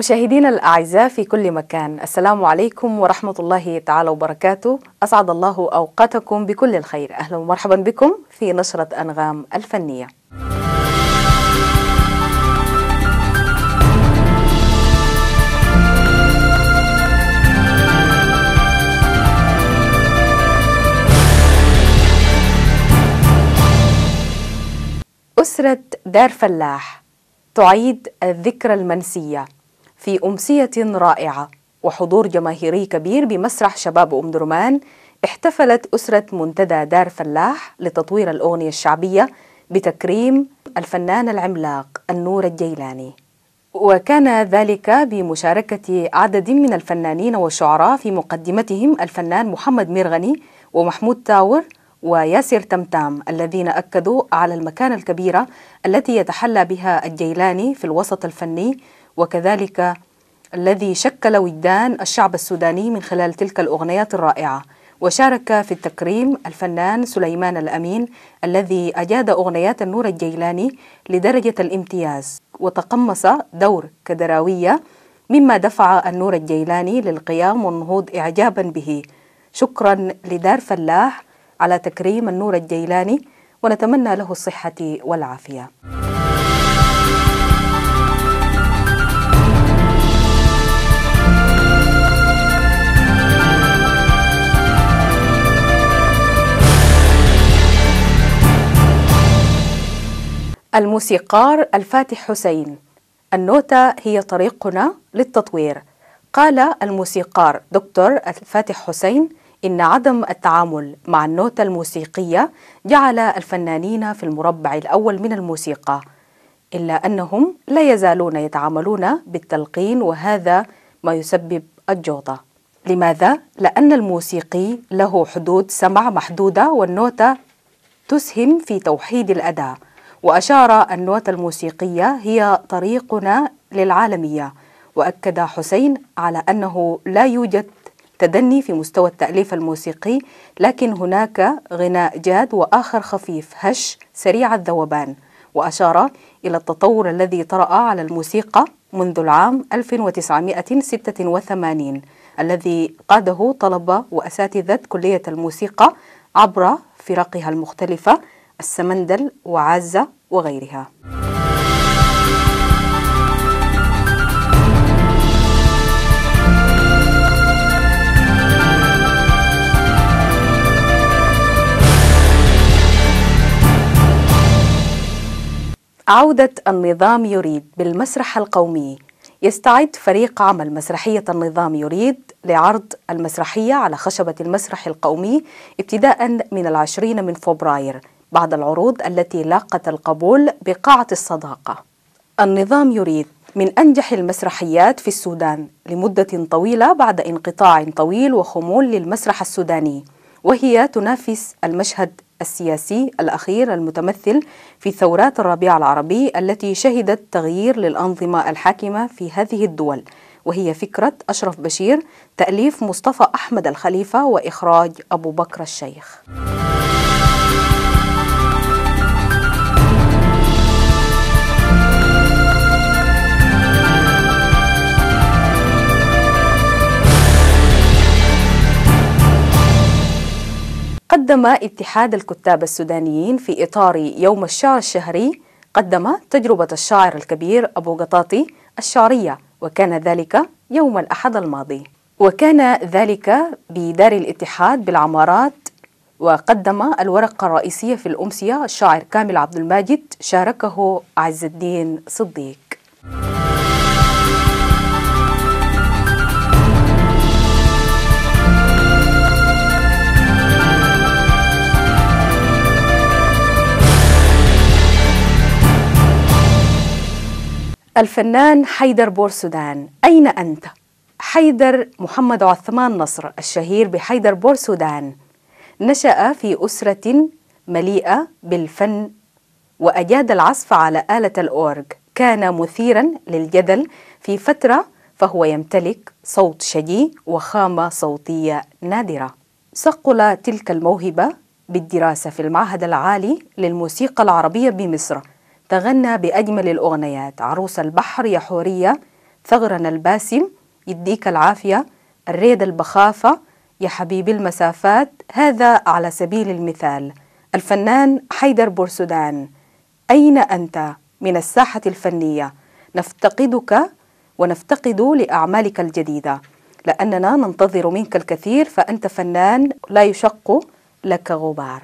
مشاهدينا الأعزاء في كل مكان، السلام عليكم ورحمة الله تعالى وبركاته. أسعد الله أوقاتكم بكل الخير. أهلا ومرحبا بكم في نشرة أنغام الفنية. أسرة دار فلاح تعيد الذكرى المنسية في أمسية رائعة وحضور جماهيري كبير بمسرح شباب أم درمان. احتفلت أسرة منتدى دار فلاح لتطوير الأغنية الشعبية بتكريم الفنان العملاق النور الجيلاني، وكان ذلك بمشاركة عدد من الفنانين والشعراء، في مقدمتهم الفنان محمد ميرغني ومحمود تاور وياسر تمتام، الذين أكدوا على المكانة الكبيرة التي يتحلى بها الجيلاني في الوسط الفني، وكذلك الذي شكل وجدان الشعب السوداني من خلال تلك الأغنيات الرائعة. وشارك في التكريم الفنان سليمان الأمين الذي أجاد أغنيات النور الجيلاني لدرجة الامتياز، وتقمص دور كدراوية، مما دفع النور الجيلاني للقيام والنهوض إعجابا به. شكرا لدار فلاح على تكريم النور الجيلاني، ونتمنى له الصحة والعافية. الموسيقار الفاتح حسين: النوتة هي طريقنا للتطوير. قال الموسيقار دكتور الفاتح حسين إن عدم التعامل مع النوتة الموسيقية جعل الفنانين في المربع الأول من الموسيقى، إلا أنهم لا يزالون يتعاملون بالتلقين، وهذا ما يسبب الجوطة. لماذا؟ لأن الموسيقي له حدود سمع محدودة، والنوتة تسهم في توحيد الأداء. وأشار النوتة الموسيقية هي طريقنا للعالمية. وأكد حسين على أنه لا يوجد تدني في مستوى التأليف الموسيقي، لكن هناك غناء جاد وآخر خفيف هش سريع الذوبان. وأشار إلى التطور الذي طرأ على الموسيقى منذ العام 1986 الذي قاده طلبة وأساتذة كلية الموسيقى عبر فرقها المختلفة، السمندل وعازة وغيرها. عودة النظام يريد بالمسرح القومي. يستعد فريق عمل مسرحية النظام يريد لعرض المسرحية على خشبة المسرح القومي ابتداء من 20 من فبراير، بعد العروض التي لاقت القبول بقاعة الصداقة. النظام يريد من أنجح المسرحيات في السودان لمدة طويلة بعد انقطاع طويل وخمول للمسرح السوداني، وهي تنافس المشهد السياسي الأخير المتمثل في ثورات الربيع العربي التي شهدت تغيير للأنظمة الحاكمة في هذه الدول، وهي فكرة أشرف بشير، تأليف مصطفى أحمد الخليفة، وإخراج أبو بكر الشيخ. قدم اتحاد الكتاب السودانيين في إطار يوم الشعر الشهري، قدم تجربة الشاعر الكبير أبو قطاطي الشعرية، وكان ذلك يوم الأحد الماضي، وكان ذلك بدار الاتحاد بالعمارات. وقدم الورقة الرئيسية في الأمسية الشاعر كامل عبد الماجد، شاركه عز الدين صديق. الفنان حيدر بورسودان: أين أنت؟ حيدر محمد عثمان نصر الشهير بحيدر بورسودان نشأ في أسرة مليئة بالفن، وأجاد العزف على آلة الأورج. كان مثيرا للجدل في فترة، فهو يمتلك صوت شجي وخامة صوتية نادرة. صقل تلك الموهبة بالدراسة في المعهد العالي للموسيقى العربية بمصر. تغنى بأجمل الأغنيات: عروس البحر يا حورية، ثغرنا الباسم، يديك العافية، الريد البخافة، يا حبيبي المسافات، هذا على سبيل المثال. الفنان حيدر بورسودان، أين أنت من الساحة الفنية؟ نفتقدك ونفتقد لأعمالك الجديدة، لأننا ننتظر منك الكثير، فأنت فنان لا يشق لك غبار.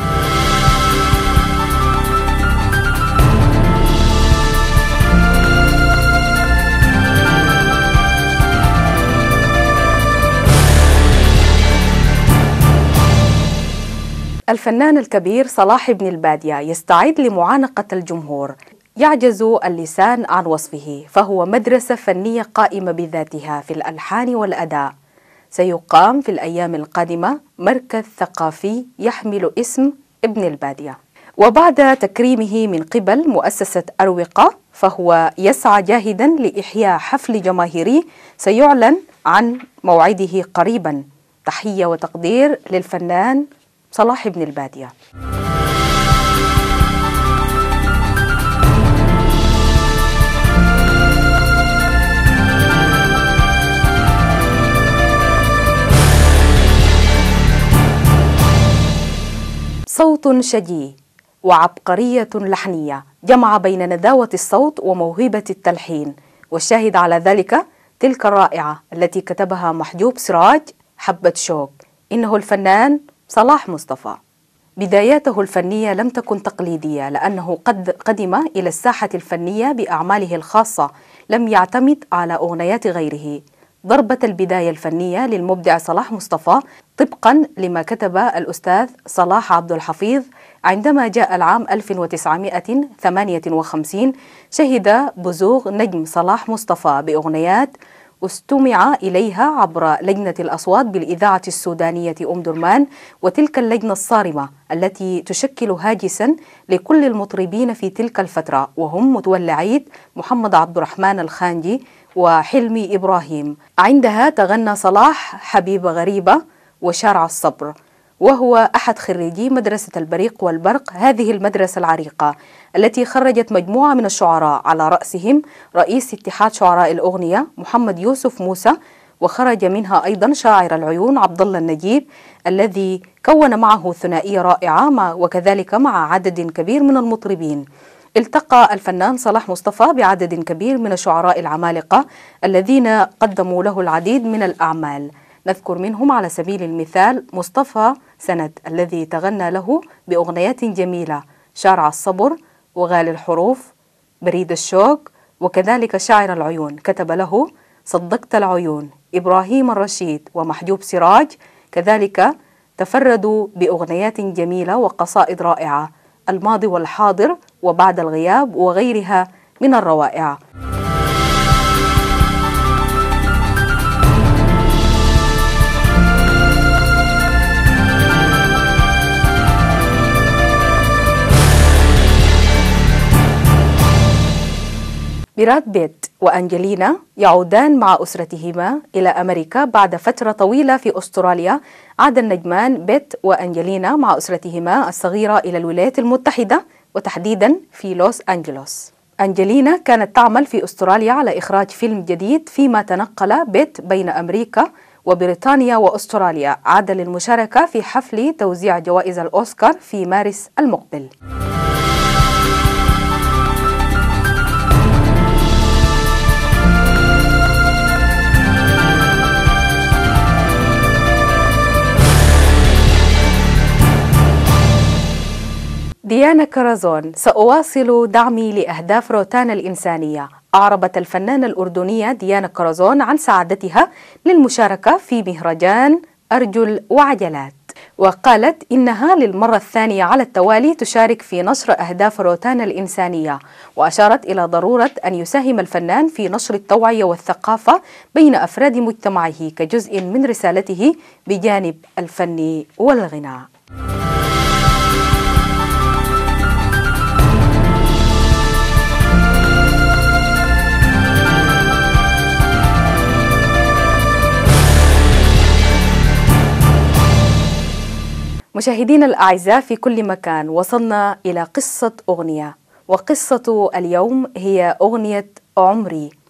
الفنان الكبير صلاح بن البادية يستعد لمعانقة الجمهور، يعجز اللسان عن وصفه، فهو مدرسة فنية قائمة بذاتها في الألحان والأداء. سيقام في الأيام القادمة مركز ثقافي يحمل اسم ابن البادية. وبعد تكريمه من قبل مؤسسة أروقة، فهو يسعى جاهدا لإحياء حفل جماهيري سيعلن عن موعده قريبا. تحية وتقدير للفنان صلاح بن البادية. صوت شجي وعبقرية لحنية جمع بين نداوة الصوت وموهبة التلحين، والشاهد على ذلك تلك الرائعة التي كتبها محجوب سراج، حبة شوق. إنه الفنان صلاح مصطفى. بداياته الفنية لم تكن تقليدية، لأنه قد قدم إلى الساحة الفنية بأعماله الخاصة، لم يعتمد على أغنيات غيره. ضربة البداية الفنية للمبدع صلاح مصطفى طبقا لما كتب الأستاذ صلاح عبد الحفيظ عندما جاء العام 1958، شهد بزوغ نجم صلاح مصطفى بأغنيات استمع إليها عبر لجنة الأصوات بالإذاعة السودانية أم درمان، وتلك اللجنة الصارمة التي تشكل هاجسا لكل المطربين في تلك الفترة، وهم متولى عيد، محمد عبد الرحمن الخانجي، وحلمي إبراهيم. عندها تغنى صلاح حبيب غريبة وشارع الصبر، وهو أحد خريجي مدرسة البريق والبرق، هذه المدرسة العريقة التي خرجت مجموعة من الشعراء على رأسهم رئيس اتحاد شعراء الأغنية محمد يوسف موسى، وخرج منها أيضا شاعر العيون عبد الله النجيب الذي كون معه ثنائية رائعة، وكذلك مع عدد كبير من المطربين. التقى الفنان صلاح مصطفى بعدد كبير من الشعراء العمالقة الذين قدموا له العديد من الأعمال، نذكر منهم على سبيل المثال مصطفى سند الذي تغنى له بأغنيات جميلة، شارع الصبر، وغالي الحروف، بريد الشوق، وكذلك شاعر العيون كتب له صدقت العيون. إبراهيم الرشيد ومحجوب سراج كذلك تفردوا بأغنيات جميلة وقصائد رائعة، الماضي والحاضر وبعد الغياب وغيرها من الروائع. براد بيت وأنجلينا يعودان مع أسرتهما إلى أمريكا بعد فترة طويلة في أستراليا. عاد النجمان بيت وأنجلينا مع أسرتهما الصغيرة إلى الولايات المتحدة، وتحديدا في لوس أنجلوس. أنجلينا كانت تعمل في أستراليا على إخراج فيلم جديد، فيما تنقل بيت بين أمريكا وبريطانيا وأستراليا. عاد للمشاركة في حفل توزيع جوائز الأوسكار في مارس المقبل. ديانا كرزون، سأواصل دعمي لأهداف روتانا الإنسانية. أعربت الفنانة الأردنية ديانا كرزون عن سعادتها للمشاركة في مهرجان أرجل وعجلات، وقالت إنها للمرة الثانية على التوالي تشارك في نشر أهداف روتانا الإنسانية، وأشارت إلى ضرورة أن يساهم الفنان في نشر التوعية والثقافة بين أفراد مجتمعه كجزء من رسالته بجانب الفن والغناء. مشاهدينا الأعزاء في كل مكان، وصلنا إلى قصة أغنية، وقصة اليوم هي أغنية عمري.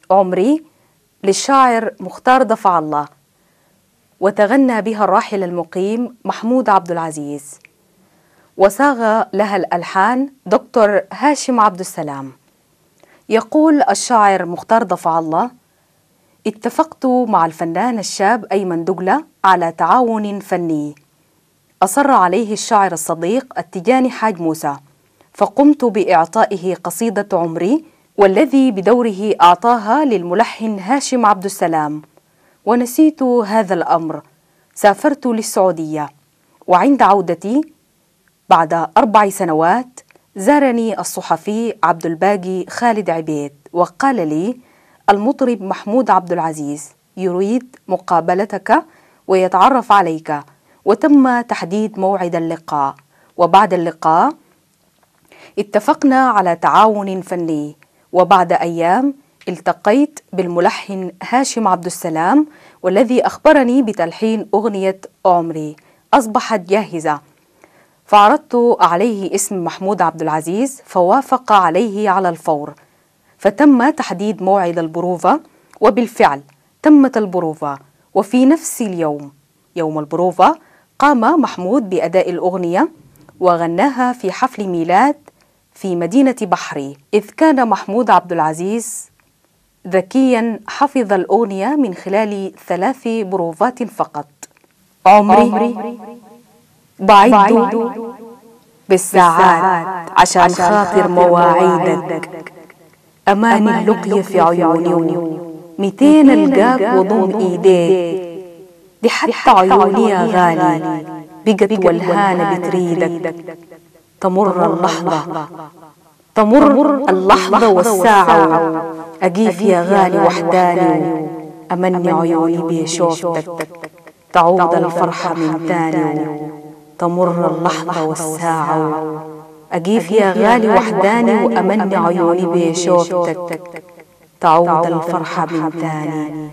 عمري للشاعر مختار ضفع الله، وتغنى بها الراحل المقيم محمود عبد العزيز، وصاغ لها الألحان دكتور هاشم عبد السلام. يقول الشاعر مختار ضفع الله: اتفقت مع الفنان الشاب أيمن دجلة على تعاون فني أصر عليه الشاعر الصديق التجاني حاج موسى، فقمت بإعطائه قصيدة عمري، والذي بدوره أعطاها للملحن هاشم عبد السلام. ونسيت هذا الأمر، سافرت للسعودية، وعند عودتي بعد 4 سنوات زارني الصحفي عبد الباقي خالد عبيد وقال لي: المطرب محمود عبد العزيز يريد مقابلتك ويتعرف عليك. وتم تحديد موعد اللقاء، وبعد اللقاء اتفقنا على تعاون فني، وبعد أيام التقيت بالملحن هاشم عبد السلام، والذي أخبرني بتلحين أغنية عمري أصبحت جاهزة، فعرضت عليه اسم محمود عبد العزيز فوافق عليه على الفور، فتم تحديد موعد البروفة، وبالفعل تمت البروفة. وفي نفس اليوم، يوم البروفة، قام محمود بأداء الأغنية وغناها في حفل ميلاد في مدينة بحري، إذ كان محمود عبد العزيز ذكيا حفظ الأغنية من خلال 3 بروفات فقط. عمري بعد بالساعات عشان خاطر مواعيدك، أماني اللقية في عيوني 200 ألقاك وضم إيديك، دي حتى عيوني يا غالي بقت والهانة بتريدك. تمر اللحظة والساعة، أجيف يا غالي وحداني، أمني عيوني بشوفتك، تعود الفرحة من تاني. تمر اللحظة والساعة، أجيف يا غالي وحداني، وأمني عيوني بشوفتك، تعود الفرحة من تاني.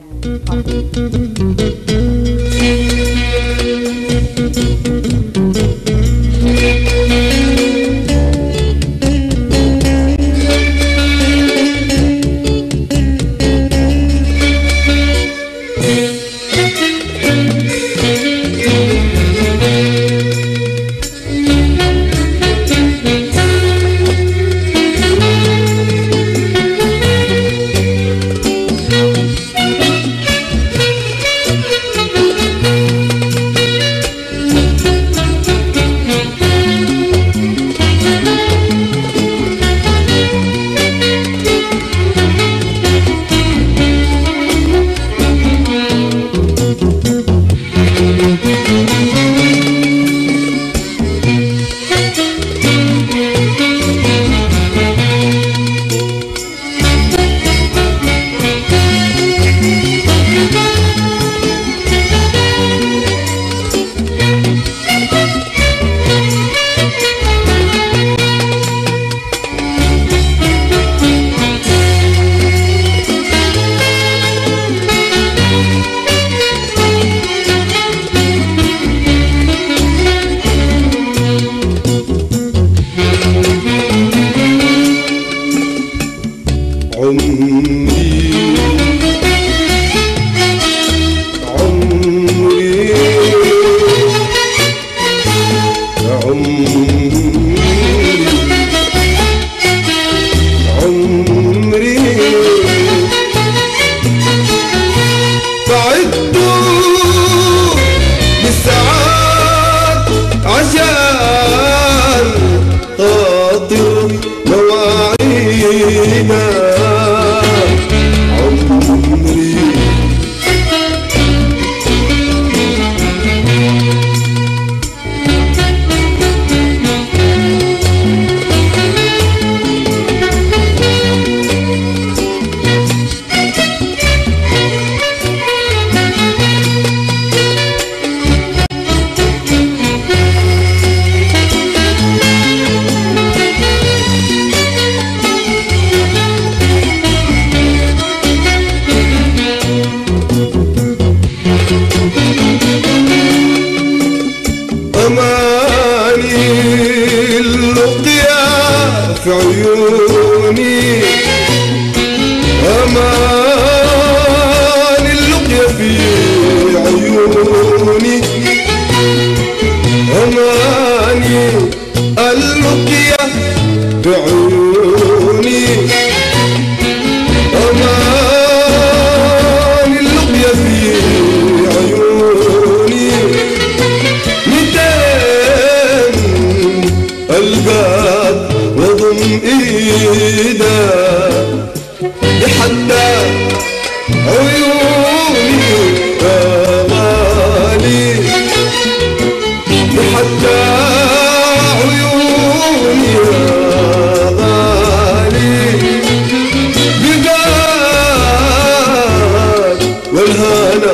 والهنا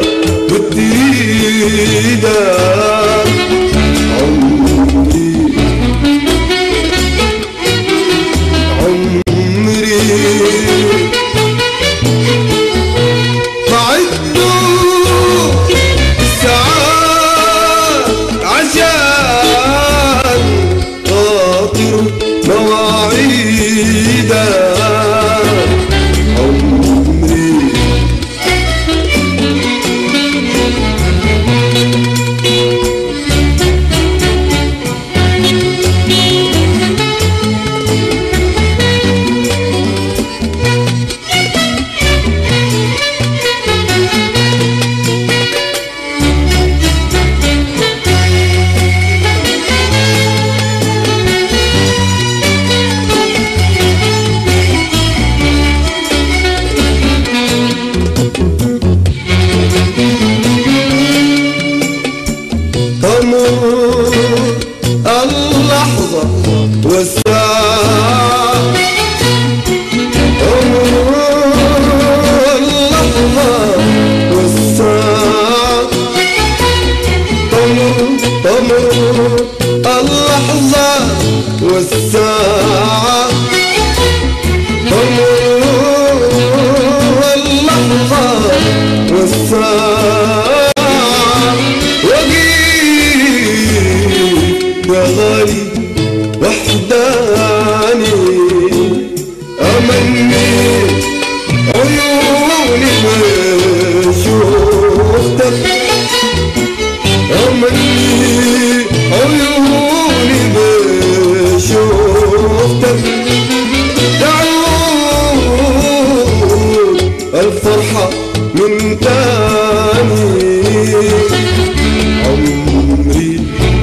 بالديدة عمري بعده الساعات عشان خاطر مواعيده اللحظة والساعة اللحظة والساعة تمر اللحظة والساعة تمر اللحظة والساعة يا غالي وحداني أمني عيوني ما شوفتك أمني عيوني ما شوفتك تعود الفرحة من تاني عمري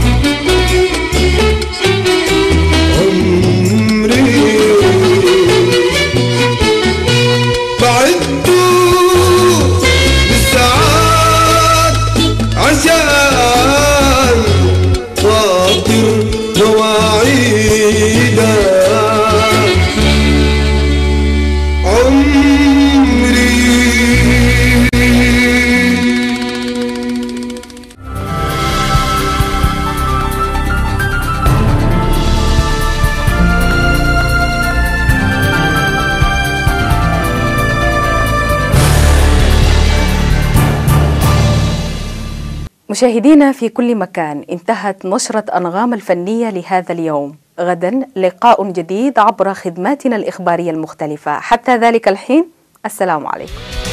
عشان خاطر مواعيده عمري. مشاهدينا في كل مكان، انتهت نشرة أنغام الفنية لهذا اليوم. غدا لقاء جديد عبر خدماتنا الإخبارية المختلفة. حتى ذلك الحين، السلام عليكم.